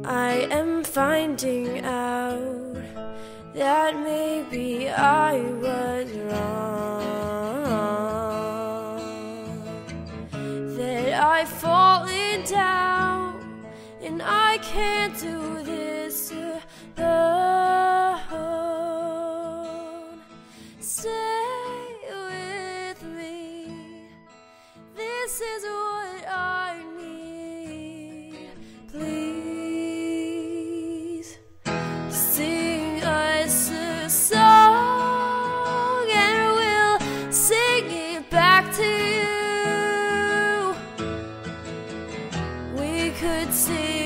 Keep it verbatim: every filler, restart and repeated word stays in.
I am finding out that maybe I was wrong, that I've fallen down and I can't do this alone. Stay with me, this is what I need. Please sing us a song and we'll sing it back to you. We could sing